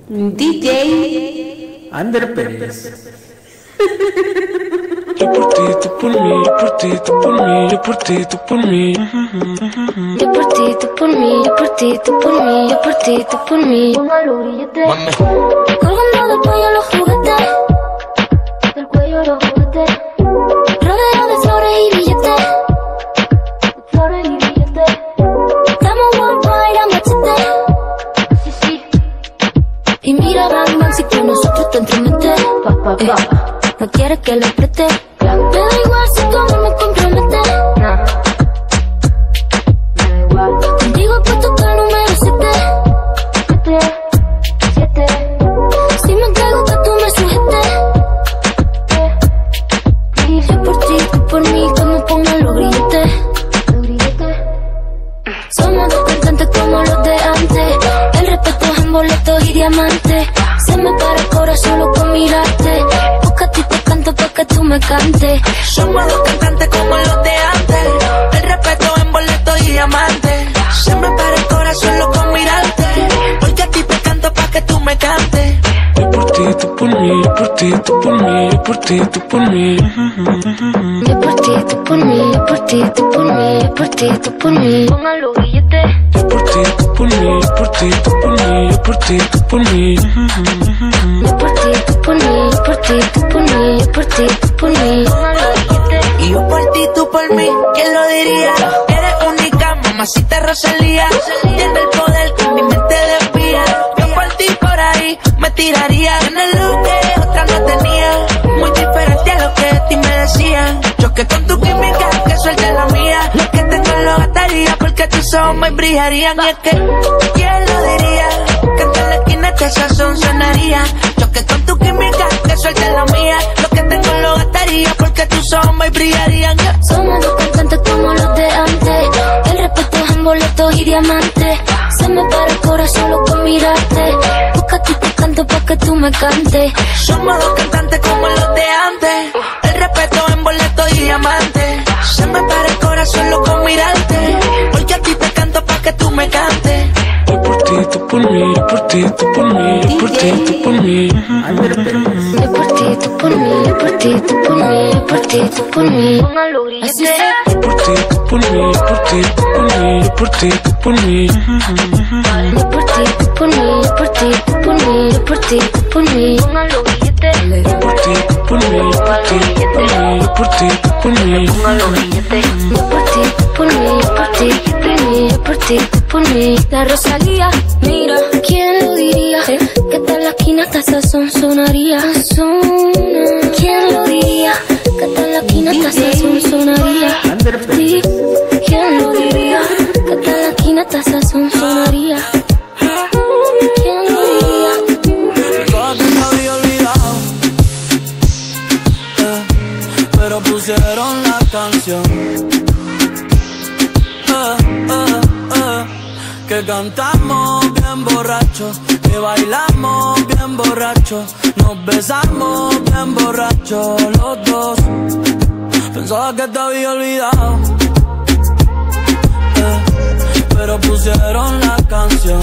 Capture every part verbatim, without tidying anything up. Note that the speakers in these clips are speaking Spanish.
D J Ander Pérez. Yo por ti, tú por mí, yo por ti, tú por mí, yo por ti, tú por mí. Yo por ti, tú por mí, yo por ti, tú por mí, yo por ti, tú por mí. Póngalo grillete. Colgando del cuello los juguetes, del cuello los juguetes. Rodeado de flores y billetes, de flores y billetes. Estamos worldwide a machete, sí, sí. Y mira, bang, bang, si con nosotros te entromete. Pa, pa, pa. Eh. No quieres que lo apriete. Te da igual si tu amor me compromete. Nah. Me da igual. Contigo he puesto que el número siete. Siete, siete. Si me entrego que tú me sujetes. Eh. Yo por ti, tú por mí, que me pongan los grilletes. Los grilletes. Somos dos cantantes como los de antes. El respeto es en boletos y diamantes. Se me para el corazón solo con mirarte. Busca a ti te canto pa' que tú me cantes. Somos dos cantantes como los de antes. El respeto en boletos y diamantes. Se me para el corazón solo con mirarte. Porque a ti te canto pa' que tú me cantes. Yo por ti, tú por mí, yo por ti, tú por mí, yo por ti, tú por mí. Yo por ti, tú por mí, yo por ti, tú por mí, yo por ti, tú por mí. Póngalo billete. Yo por ti, tú por mí, yo por ti, tú por mí, yo por ti, tú por mí. Yo por ti, tú por mí, yo por ti, tú por mí, yo por ti, tú por mí. Póngalo billete. Y yo por ti, tú por mí, ¿quién lo diría? Eres única, mamacita Rosalía. Tienes el poder que mi mente desvía. Yo por ti por ahí me tiraría. Tienes lo que otra no tenía. Muy diferente a lo que de ti me decían. Choque con tu química, que suelte la mía. Lo que tengo lo gastaría porque tus ojos me brillarían. Y es que, ¿quién lo diría? Que en la esquina este sazón sonaría. Choque con tu química, que suelte la mía. Lo que tengo lo gastaría porque tus ojos me brillarían. Somos dos cantantes como los de antes. El respeto es en boletos y diamantes. Se me para el corazón solo con mirarte. Busca a ti te canto pa' que tú me cantes. Somos dos cantantes como los de antes. El respeto en boletos y diamantes. Se me para el corazón solo con mirarte. Porque a ti te canto pa' que tú me cantes. Yo por ti, tú por mí, yo por ti, tú por mí, yo por ti, tú por mí. Yo por ti, tú por mí, yo por ti, tú por mí, yo por ti, tú por mí. Póngalo grillete. Yo por ti, tú por mí, yo por ti, tú por mí, yo por ti, tú por mí. Yo por ti, tú por mí, yo por ti, tú por mí, yo por ti, tú por mí. Póngalo grillete. Yo por ti, tú por mí, yo por ti, tú por mí, yo por ti, tú por mí. Póngalo grillete. Yo por ti, tú por mí, yo por ti, tú por mí, yo por ti, tú por mí. La Rosalía, mira, ¿quién lo diría? Que tal la esquina hasta sazón sonaría. ¿Quién lo diría? Que tal la esquina hasta sazón sonaría. Sí, ¿quién lo diría? Que tal la esquina hasta sazón sonaría. ¿Quién lo diría? Todo te había olvidado, eh, pero pusieron la canción, eh, eh, eh, que cantamos bien borrachos, que bailamos bien borrachos, nos besamos bien borrachos los dos. Pensaba que te había olvidado, eh, pero pusieron la canción,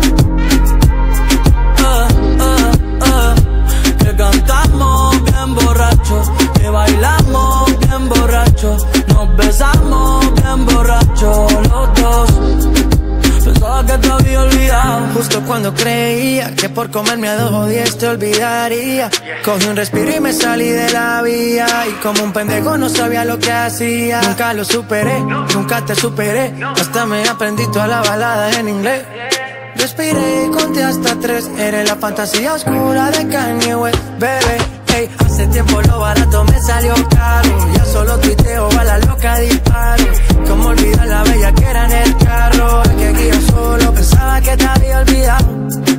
eh, eh, eh, que cantamos bien borrachos, que bailamos bien borrachos, nos besamos bien borrachos los dos. Pensaba que te había olvidado. Justo cuando creía que por comerme a dos o diez te olvidaría, cogí un respiro y me salí de la vía. Y como un pendejo no sabía lo que hacía. Nunca lo superé, nunca te superé. Hasta me aprendí toda la balada en inglés. Respiré y conté hasta tres. Eres la fantasía oscura de Kanye West, bebé. Hey, hace tiempo lo barato me salió caro. Ya solo tuiteo, a la loca disparo. Como olvidar la bella que era en el carro. El que guía solo pensaba que te había olvidado,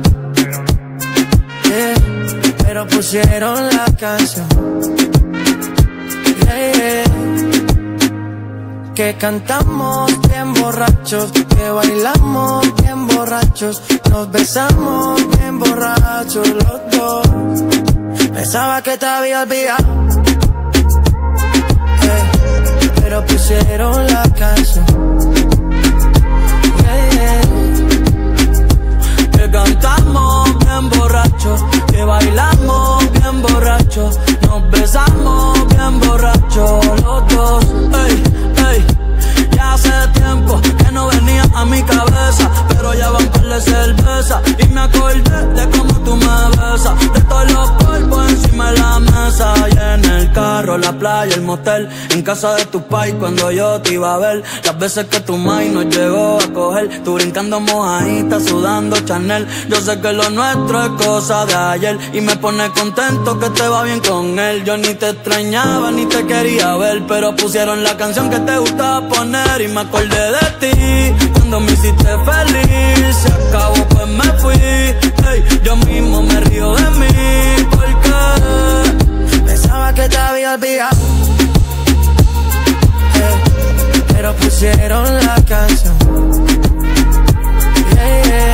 yeah, pero pusieron la canción, yeah, yeah, que cantamos bien borrachos, que bailamos bien borrachos, nos besamos bien borrachos los dos. Pensaba que te había olvidado, yeah, pero pusieron la canción, yeah, yeah, que cantamos bien borrachos. esa y me acordé de cómo tú me besas, de todos los polvos encima de la mesa. Y en el carro, la playa, el motel, en casa de tu pai cuando yo te iba a ver. Las veces que tu mai nos llegó a coger, tú brincando mojadita, sudando Chanel. Yo sé que lo nuestro es cosa de ayer y me pone contento que te va bien con él. Yo ni te extrañaba ni te quería ver, pero pusieron la canción que te gustaba poner y me acordé de ti cuando me hiciste feliz. Se acabó pues me fui, hey, yo mismo me río de mí porque pensaba que te había olvidado, hey, pero pusieron la canción, yeah, yeah,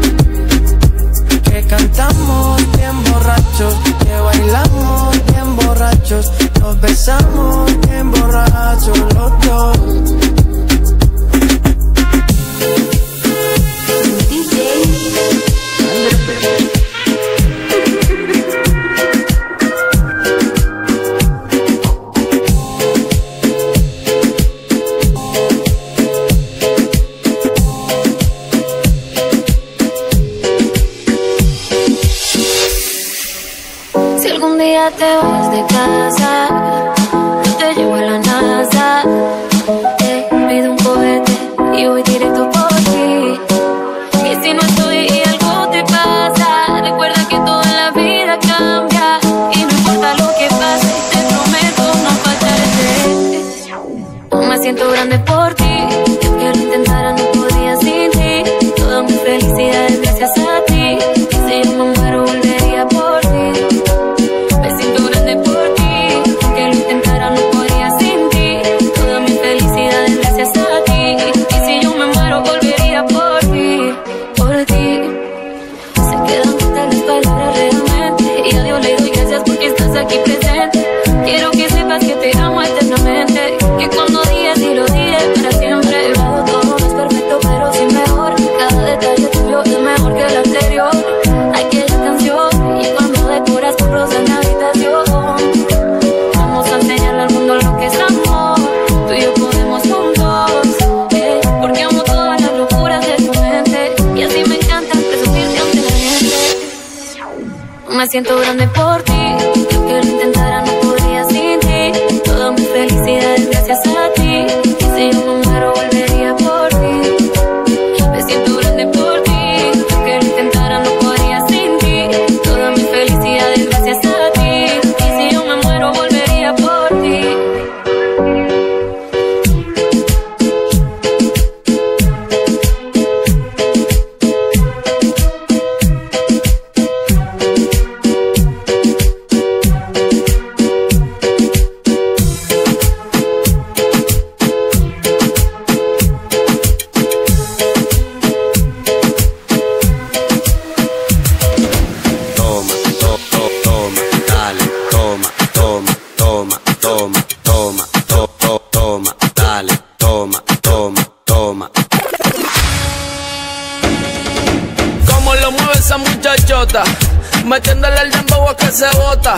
que cantamos bien borrachos, que bailamos bien borrachos, nos besamos bien borrachos los dos. Te vas de casa, yo te llevo a la NASA, te pido un cohete y voy directo por ti. Y si no estoy y algo te pasa, recuerda que todo en la vida cambia y no importa lo que pase, te prometo no fallarte. No me siento grande por ti, yo que lo intentara no podría sin ti. Toda mi felicidad es gracias a ti, y si yo me muero volvería por ti. Aquí presente, quiero que sepas que te amo eternamente, que cuando digas y lo diré para siempre. Todo, todo no es perfecto pero sí mejor, cada detalle tuyo es mejor que el anterior. Aquella canción y cuando decoras con rosa en la habitación, vamos a enseñarle al mundo lo que es amor, tú y yo podemos juntos, eh, porque amo todas las locuras de tu mente y así me encanta presumirte ante la gente. Me siento grande por ti, que lo intentara no podría sin ti. Toda mi felicidad es gracias a ti, y si yo me muero volvería por ti. Me siento grande por ti, que lo intentara no podría sin ti. Toda mi felicidad es gracias a ti, y si yo me muero volvería por ti. Metiéndole el dembow a que se bota.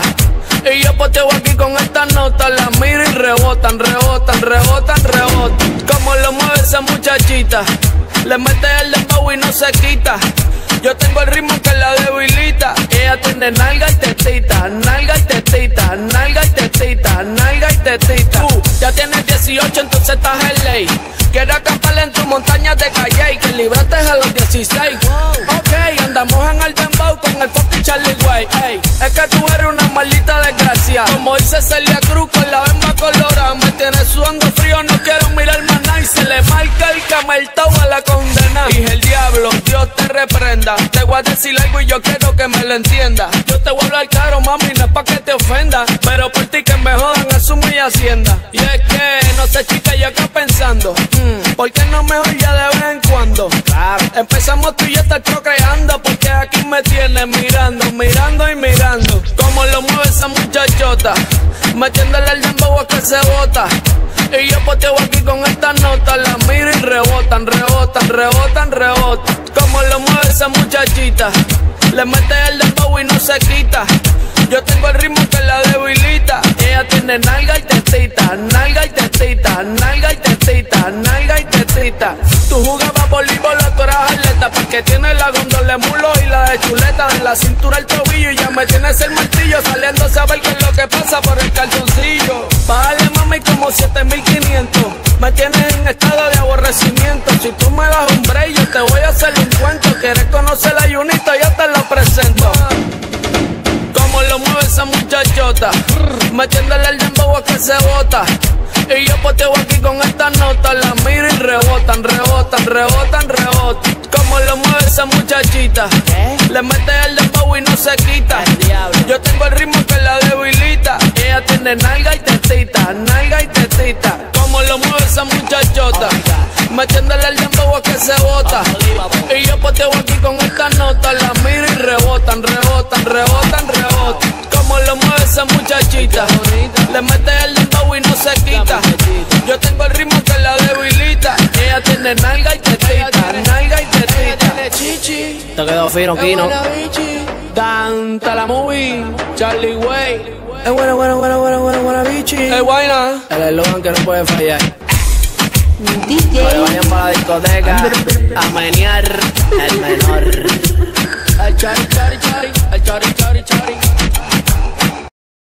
Y yo poteo aquí con esta nota. La miro y rebotan, rebotan, rebotan, rebotan. Como lo mueve esa muchachita, le mete el dembow y no se quita. Yo tengo el ritmo que la debilita. Ella tiene nalga y tetita, nalga y tetita, nalga y tetita, nalga y tetita. Tú ya tienes dieciocho, entonces estás en ley. Quiero acampar en tu montaña de calle y que libraste a los dieciséis. Ok, andamos en el dembow con el fucking Charlie Way. Ey, es que tú eres una maldita desgracia. Como dice Celia Cruz con la bemba colorada. Me tienes sudando frío, no quiero mirar más nada. Y se le marca el cameltao a la condena. Dije el diablo, Dios te reprenda. Te voy a decir algo y yo quiero que me lo entienda. Yo te voy a hablar claro, mami, no es pa' que te ofenda, pero por ti que me jodan, asumo mi hacienda. Y es que, no sé chica, yo acá pensando, mmm, ¿por qué no mejor ya de vez en cuando? Claro, empezamos tú y yo a estar procreando, porque aquí me tienes mirando, mirando y mirando. Como lo mueve esa muchachota, metiéndole el dembow a que se bota. Y yo poteo aquí con esta nota. La miro y rebotan, rebotan, rebotan, rebotan. Como lo mueve esa muchachita, le mete el dembow y no se quita. Yo tengo el ritmo que la debilita. Ella tiene nalga y tetita, nalga y tetita, nalga y tetita, nalga y tetita. Tú jugabas voleibol, tú eras atleta, porque tienes la gondola metiéndole mulo y la de chuleta de la cintura al tobillo. Y ya me tienes el martillo saliendo a saber qué es lo que pasa por el calzoncillo. Bájale mami como siete mil quinientos, me tienes en estado de aborrecimiento. Si tú me das un break yo te voy a hacer un cuento. Quieres conocer a Junito, yo te lo presento. Como lo mueve esa muchachota, metiéndole el dembow a que se bota. Y yo poteo aquí con estas notas, las miro y rebotan, rebotan, rebotan, rebotan. Como lo mueve esa muchachita, le mete el dembow y no se quita. Yo tengo el ritmo que la debilita. Ella tiene nalga y tetita, nalga y tetita. Como lo mueve esa muchachota, metiéndole el dembow a que se bota. Y yo poteo aquí con estas notas, las miro y rebotan, rebotan, rebotan, rebotan. Como lo mueve esa muchachita, le mete el dembow y no se quita. Yo tengo el ritmo que la debilita. Ella tiene nalga y tetita, nalga y tetita. Te quedó fino, Kino. Danta la movie, Charlie Way. Es buena, buena, buena, buena, buena, buena, bichi. Es buena. El eslogan que no puede fallar. D Que J vayan para la discoteca a menear el menor. El chari, chari, chari, el chari, chari, chari.